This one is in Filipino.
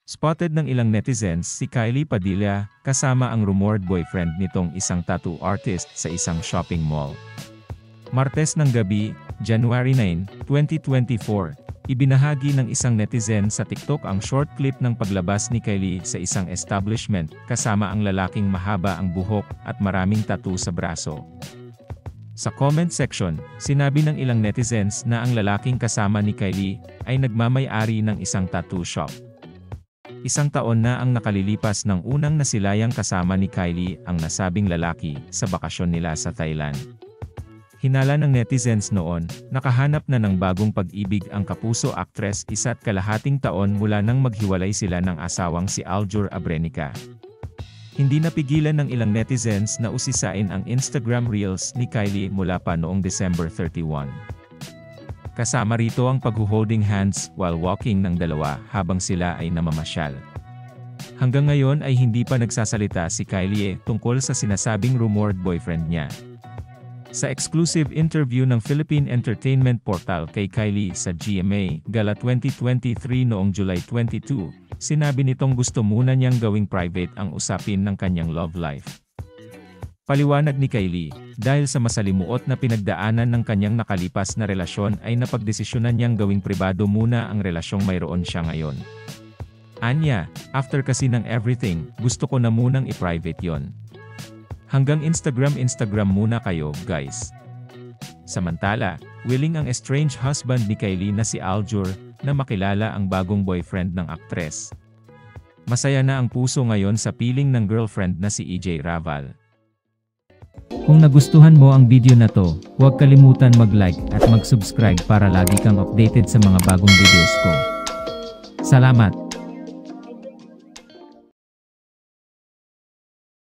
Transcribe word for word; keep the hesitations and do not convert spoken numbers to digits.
Spotted ng ilang netizens si Kylie Padilla kasama ang rumored boyfriend nitong isang tattoo artist sa isang shopping mall. Martes ng gabi, January nine, twenty twenty-four, ibinahagi ng isang netizen sa TikTok ang short clip ng paglabas ni Kylie sa isang establishment kasama ang lalaking mahaba ang buhok at maraming tattoo sa braso. Sa comment section, sinabi ng ilang netizens na ang lalaking kasama ni Kylie ay nagmamay-ari ng isang tattoo shop. Isang taon na ang nakalilipas ng unang nasilayang kasama ni Kylie ang nasabing lalaki sa bakasyon nila sa Thailand. Hinala ng netizens noon, nakahanap na ng bagong pag-ibig ang kapuso actress isa't kalahating taon mula nang maghiwalay sila ng asawang si Aljur Abrenica. Hindi napigilan ng ilang netizens na usisain ang Instagram Reels ni Kylie mula pa noong December thirty-first. Kasama rito ang pagho-holding hands while walking ng dalawa habang sila ay namamasyal. Hanggang ngayon ay hindi pa nagsasalita si Kylie tungkol sa sinasabing rumored boyfriend niya. Sa exclusive interview ng Philippine Entertainment Portal kay Kylie sa G M A Gala twenty twenty-three noong July twenty-second, sinabi nitong gusto muna niyang gawing private ang usapin ng kanyang love life. Paliwanag ni Kylie, dahil sa masalimuot na pinagdaanan ng kanyang nakalipas na relasyon ay napagdesisyonan niyang gawing pribado muna ang relasyong mayroon siya ngayon. Anya, after kasi ng everything, gusto ko na munang i-private yon. Hanggang Instagram Instagram muna kayo, guys. Samantala, willing ang estranged husband ni Kylie na si Aljur, na makilala ang bagong boyfriend ng aktres. Masaya na ang puso ngayon sa piling ng girlfriend na si E J Raval. Kung nagustuhan mo ang video na to, huwag kalimutan mag-like at mag-subscribe para lagi kang updated sa mga bagong videos ko. Salamat!